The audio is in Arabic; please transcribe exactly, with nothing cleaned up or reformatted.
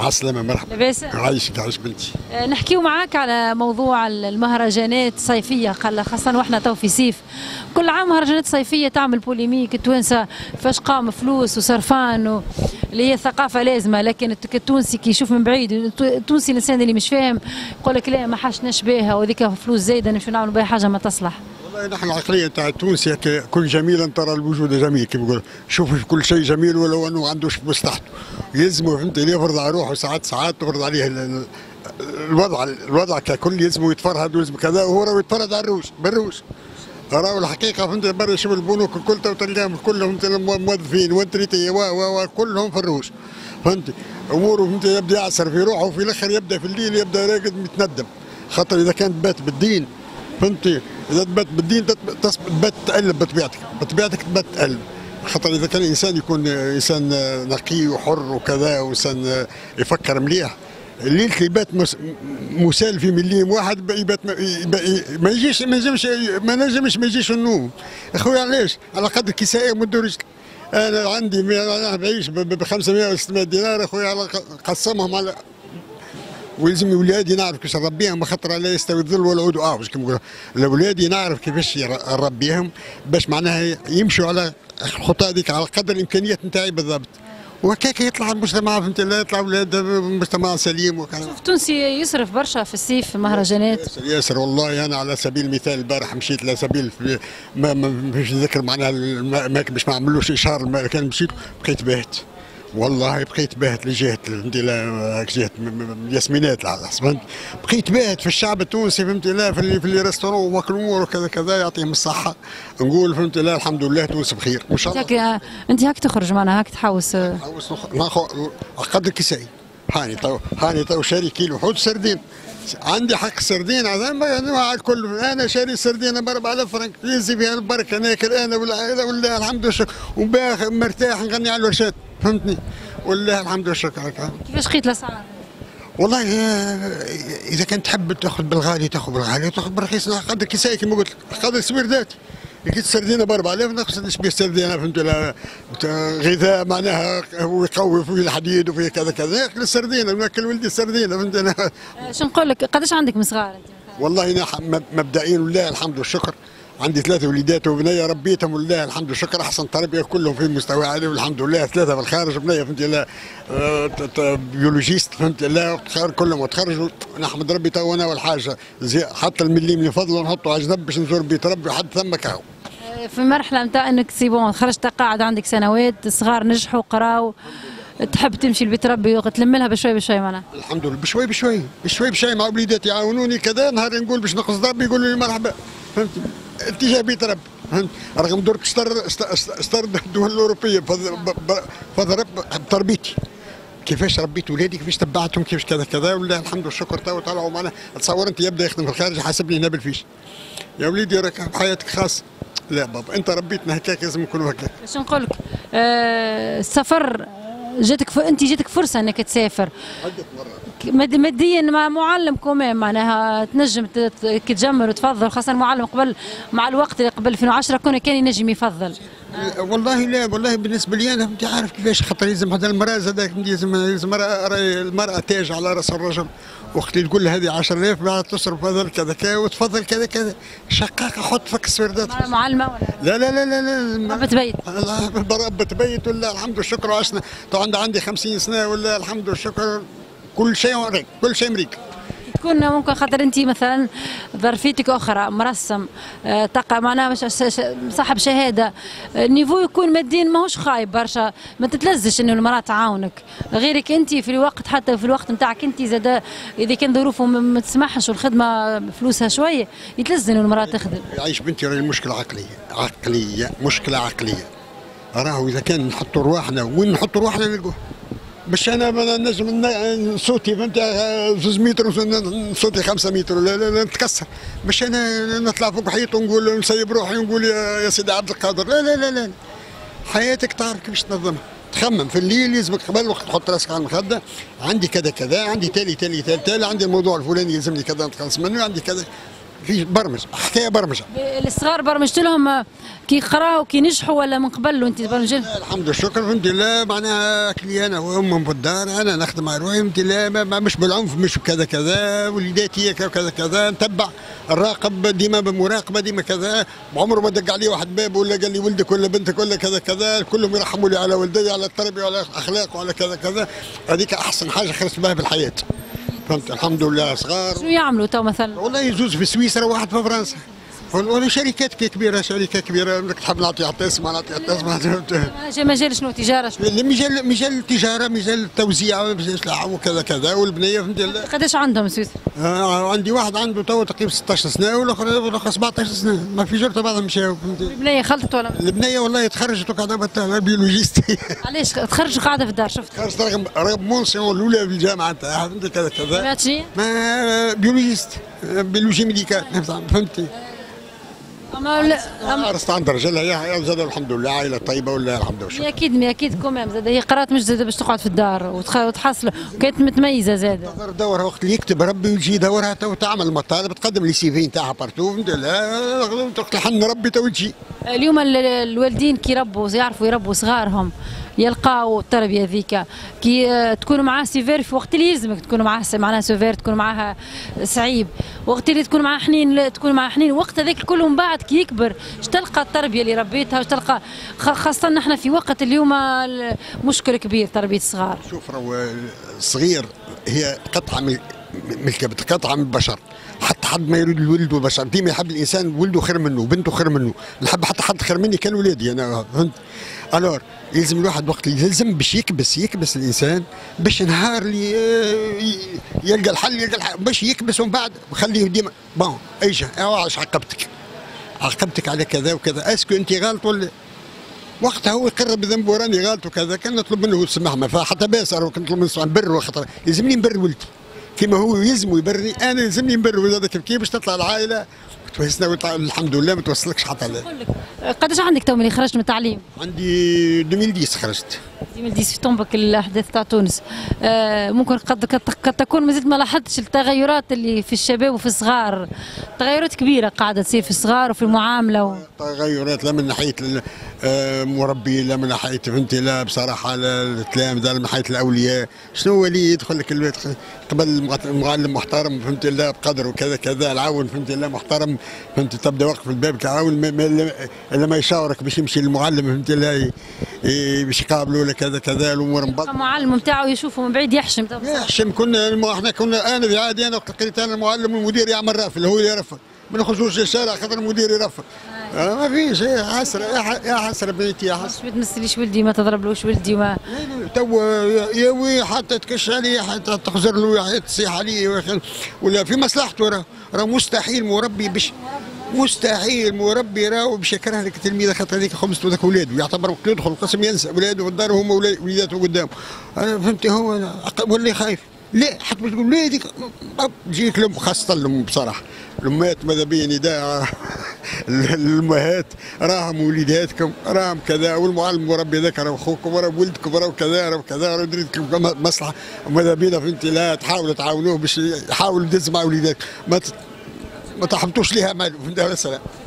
مع السلامه، مرحبا. لاباس؟ عايشك عايش بنتي. آه، نحكيو معاك على موضوع المهرجانات الصيفيه، خاصه واحنا تو في صيف. كل عام مهرجانات صيفيه تعمل بوليميك، التوانسه فاش قام فلوس وصرفان و... اللي هي الثقافه لازمه، لكن التونسي كي يشوف من بعيد، التونسي الانسان اللي مش فاهم يقول لك لا ما حاجتناش بها وهذيك فلوس زايده نمشيو نعملوا بها حاجه ما تصلح. والله نحن العقليه نتاع التونسي كل جميل ترى الوجود جميل، كيف يقول شوف كل شيء جميل ولو انه ما عندوش مصلحته، يلزمه فهمت يفرض على روحه ساعات ساعات تفرض عليه الوضع الوضع ككل، يلزمه يتفرهد ويلزم كذا، وهو راه يتفرهد على الروس بالروس. راهو الحقيقه فهمت برا شوف البنوك الكل تلقاهم كلهم موظفين وانتريتي و كلهم في الروس، فهمتي اموره فهمت يبدا يعصر في روحه وفي الاخر يبدا في الليل يبدا راقد متندم، خاطر اذا كانت بات بالدين فهمتي، اذا تبات بالدين تبات تقلب بطبيعتك، بطبيعتك تبات تقلب، خاطر اذا كان الانسان يكون انسان نقي وحر وكذا وانسان يفكر مليح، الليل كي يبات مسال في مليم واحد يبات ما يجيش ما ينجمش ما نجمش ما يجيش النوم. اخويا علاش؟ على قدر كسائي مد رجلك. انا عندي انا بعيش ب خمسمائة و ستمائة دينار اخويا، قسمهم على ويلزم ولادي نعرف كيفاش نربيهم، خاطر لا يستوي الظل والعود اعوج كما نقولوا، الاولادي نعرف كيفاش نربيهم باش معناها يمشوا على الخطى هذيك على قدر الامكانيات نتاعي بالضبط، وهكاك يطلع المجتمع فهمت الله، يطلع اولاد مجتمع سليم وكذا. شوف التونسي يصرف برشا في الصيف في المهرجانات. ياسر ياسر والله. انا على سبيل المثال البارح مشيت على سبيل ما مش نذكر معناها ما باش ما عملوش اشهار، كان مشيت بقيت باهت والله، بقيت باهت لجهه جهه ياسمينات العصبان، بقيت باهت في الشعب التونسي فهمت الله، في اللي في اللي ريستورون وماكلومور وكذا كذا، يعطيهم الصحه. نقول فهمت الله الحمد لله تونس بخير ان شاء الله. انت انت هاك تخرج معناها هاك تحوس نحوس ناخذ قدر كسائي. هاني تو هاني تو شاري كيلو حوت سردين، عندي حق سردين هذا انواع الكل، انا شاري سردين ب أربعة آلاف فرنك، ينزل فيها البركه ناكل انا والعائله والله الحمد والشكر، وباخ مرتاح نغني على الورشات فهمتني، والله الحمد والشكر. كيفاش لقيت الاسعار؟ والله اذا كنت تحب تاخذ بالغالي تاخذ بالغالي وتاخذ بالرخيص قدر كسائي كما قلت لك، قدر سويردات. لقيت السردينه ب أربعة آلاف ناخذ نشبه السردينه فهمت لها غذاء معناها ويقوي فيه الحديد وفيه كذا كذا، ياكل السردينه ناكل ولدي السردينه فهمت انا. شو نقول لك قداش عندك من صغار انت؟ والله انا مبدئيا لله الحمد والشكر، عندي ثلاثة وليدات وبنية ربيتهم ولله الحمد والشكر، أحسن تربية كلهم في مستوى عالي والحمد لله، ثلاثة في الخارج بنية فهمت الله بيولوجيست فهمت الله كلهم وتخرجوا، نحمد ربي تو أنا والحاجة حتى المليم اللي فضله نحطه على جنب باش نزور بيت ربي حد ثمك هاو. في مرحلة نتاع انك سي بون خرجت قاعد عندك سنوات صغار نجحوا قراوا، تحب تمشي لبيت ربي وتلم لها بشوي بشوي معناها؟ الحمد لله بشوي بشوي بشوي بشوي مع وليداتي يعاونوني كذا، نهار نقول باش نقص ضربي يقولوا لي مرحبا فهمت، اتجاه بيت ربي فهمت، رغم درك استر استر الدول الاوروبيه فضرب بتربيتي، كيفاش ربيت ولادي كيفاش تبعتهم كيفاش كذا كذا، والله الحمد والشكر تو طلعوا معنا. تصور انت يبدا يخدم في الخارج حاسبني هنا بالفيش، يا وليدي راك بحياتك خاصه، لا بابا انت ربيتنا هكاك لازم نكونوا هكاك. باش نقول لك آه السفر جاتك ف... انت جاتك فرصه انك تسافر مد... ماديا مع معلم كمان معناها تنجم تتجمل وتفضل، خاصه المعلم قبل مع الوقت قبل ألفين وعشرة كون كان ينجم يفضل. آه. والله لا والله بالنسبه لي انا انت عارف كيفاش، خاطر لازم هذا المراه زادك لازم لازم المراه تاج على راس الرجل، وقت اللي تقول له هذه عشرة آلاف بعد تصرف هذا كذا كذا وتفضل كذا كذا، شقاقه حط فك السوردات. معلمه ولا؟ لا لا لا لا لا ربة بيت. ربة بيت ولا الحمد والشكر، وعشنا تو عندي عندي خمسين سنه ولا الحمد والشكر، كل شيء مريك كل شيء مريك. تكون ممكن خاطر انت مثلا ظرفيتك اخرى مرسم أه تقع معناها صاحب شهاده، النيفو يكون ماديا ماهوش خايب برشا، ما تتلزش انه المراه تعاونك، غيرك انت في الوقت حتى في الوقت نتاعك انت زاد اذا كان ظروفه ما تسمحش والخدمه فلوسها شويه يتلزم انه المراه تخدم. يعيش بنتي راهي المشكله عقليه عقليه مشكله عقليه، راهو اذا كان نحطوا رواحنا وين نحطوا رواحنا نلقوه، باش انا ما نجم صوتي فهمت زوز متر صوتي خمسة متر لا لا نتكسر، باش انا نطلع فوق حيط ونقول نسيب روحي ونقول يا سيدي عبد القادر، لا لا لا لا حياتك تعرف كيفاش تنظمها، تخمم في الليل يلزمك قبل وقت تحط راسك على المخده، عندي كذا كذا عندي تالي تالي تالي تالي، عندي الموضوع الفلاني يلزمني كذا نتخلص منه، عندي كذا في برمج حكايه برمجه. الصغار برمجت لهم كي قراوا كي نجحوا ولا من قبل وانت تبرمج لهم؟ الحمد لله الشكر الحمد لله، معناها كلي انا وامهم في الدار، انا نخدم على روحي الحمد لله، ما ما- مش بالعنف، مش كذا كذا، وليداتي هكا وكذا كذا، نتبع نراقب ديما بمراقبه ديما كذا، عمره ما دق علي واحد باب ولا قال لي ولدك ولا بنتك ولا كذا كذا، كلهم يرحموا لي على ولدي، على التربيه وعلى الاخلاق وعلى كذا كذا، هذيك احسن حاجه خرجت بها بالحياه. فهمت الحمد لله. صغار شنو يعملوا تو مثلا؟ والله يجوز في سويسرا وواحد في فرنسا، ولا شركات كي كبيره، شركه كبيره انك تحب نعطي حتى اسمها نعطي حتى اسمها. مجال مجال شنو تجاره شنو؟ مجال مجال التجاره، مجال التوزيع وكذا كذا، والبنيه فهمت الله. قداش عندهم سويسرا؟ آه عندي واحد عنده تو تقريبا ستطاش سنه، والاخر والاخر سبعطاش سنه، ما في جرته بعضهم مشاو فهمت. البنيه خلطت ولا؟ البنيه والله تخرجت وقاعده بيولوجيست. علاش تخرج قاعده في الدار شفت؟ خرجت رقم رقم مونسيون الاولى في الجامعه تاعها فهمت كذا كذا. سمعت شنو؟ ما بيولوجيست بيولوجي ميديكال فهمتي. اما لا أما عرست عند رجلها يا زاد الحمد لله، عائله طيبه ولا الحمد لله. مي اكيد مي اكيد كومام زاد هي قرات مش زاد باش تقعد في الدار وتخ- وتحصل وكانت متميزه زاد. تقدر دورها وقت اللي يكتب ربي ويجي يدورها تو تعمل مطالب، تقدم لي سي في نتاعها بارتو فهمت لا تلحن ربي تو تجي. اليوم ال- الوالدين كي يربوا يعرفوا يربوا صغارهم يلقاو التربيه ذيك كي آه، تكونوا معاه سيفير في وقت اللي يلزمك تكونوا معاه س- معناها سيفير تكونوا معاها صعيب، وقت اللي تكون معاه حنين لا تكون معاه حنين، وقت هذاك الكل من بعد كي يكبر اش تلقى التربيه اللي ربيتها، واش تلقى خ- خاصه نحن في وقت اليوم ال- مشكل كبير تربيه الصغار. شوف راهو الصغير هي قطعه من من الكبد، قطعه من البشر، حتى حد ما يريد الولد والبشر، ديما يحب الانسان ولده خير منه وبنته خير منه، نحب حتى حد خير مني كان ولادي انا فهمت. الور يلزم الواحد وقت اللي يلزم باش يكبس يكبس الانسان باش نهار اللي ي- يلقى الحل يلقى الحل باش يكبس، ومن بعد خليه ديما بون ايجا ايش عاقبتك عاقبتك على كذا وكذا، اسكو انت غلط ولا وقتها هو يقر بذنبه وراني غلط وكذا، كان نطلب منه السماح ما فحتى باسر وكنت نطلب منه نبر، خاطر يلزمني نبر ولدي كيما هو يلزمه يبرني، انا يلزمني نبر ولدي كيف كيف باش تطلع العائله وتوهسنا وتع- الحمد لله ما توصلكش حتى لا. نقول لك آه، قداش عندك تو ملي خرجت من التعليم؟ عندي ألفين وعشرة خرجت. ألفين وعشرة في طنبك الاحداث تاع تونس، آه ممكن قد قد قد تكون مازلت ما لاحظتش التغيرات اللي في الشباب وفي الصغار، تغيرات كبيره قاعده تصير في الصغار وفي المعامله و... تغيرات لا من ناحيه المربي لا من ناحيه فهمتي، لا بصراحه لا التلامذه لا من ناحيه الاولياء، شنو هو اللي يدخل لك البيت قبل المعلم محترم فهمتي لا بقدر وكذا كذا، العاون فهمتي لا محترم فهمتي، تبدا واقف في الباب تعاون ما- ما- الا ما يشاورك باش يمشي للمعلم فهمتي لا ي- ي- باش يقابله ولا كذا كذا، الامور مبطله. معلم نتاعو يشوفه من بعيد يحشم طب. يحشم. كنا الم- احنا كنا انا في عادي انا وقت لقيت انا المعلم والمدير يعمل رافل هو اللي يرفل، ما نخرجوش للشارع خاطر المدير يرفل. آه ما فيش يا حسره يا ح- يا حسره بنتي يا حسره. ما تمثليش ولدي ما تضربلوش ولدي ما تو يا وي حتى تكش عليه حتى تخزر له حتى تصيح عليه يا أخي. ولا في مصلحته راه راه مستحيل مربي باش مستحيل مربي راهو باش يكره لك تلميذه خاطر هذيك خمسته ذاك ولاده يعتبر وقت يدخل القسم ينسى ولاده في الدار هما ولا- وليداته قدامه. انا فهمتي هو ولا خايف لا حتى باش تقول ولادك تجيك الام، خاصه الام بصراحه الامهات ماذا بيا نداء الامهات راهم وليداتكم راهم كذا، والمعلم وربي ذاك راه اخوكم وراه ولدكم وراه كذا راه كذا راه دريتكم مصلحه، وماذا بينا فهمتي لا تحاولوا تعاونوه باش يحاول يدز مع وليداتكم، ما ت- ما تحبطوش ليها مال فهمت. السلام.